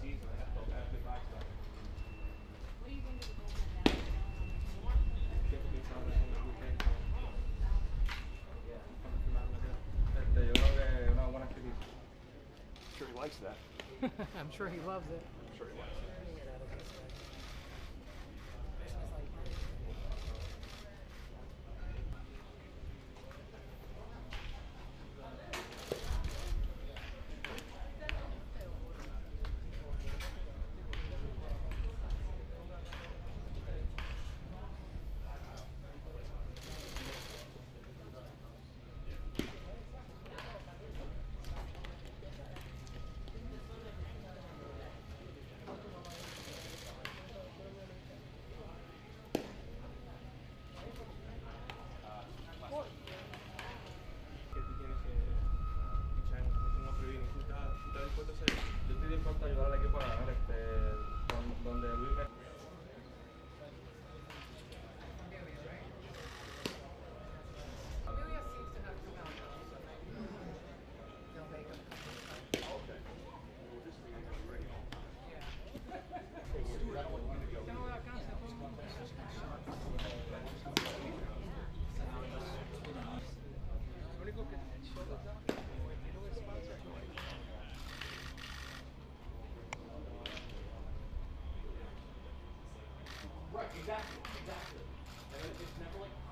season. I got good vibes about it. What do you think of the bullpen now? Typically sounds like una bullpen. Yeah, coming from out like that. Yo creo que es una buena actividad. I'm sure he likes that. I'm sure he loves it. I'm sure he likes it. Yo estoy dispuesto a ayudar al equipo a ganar donde Luis me... Right, exactly. And it's never like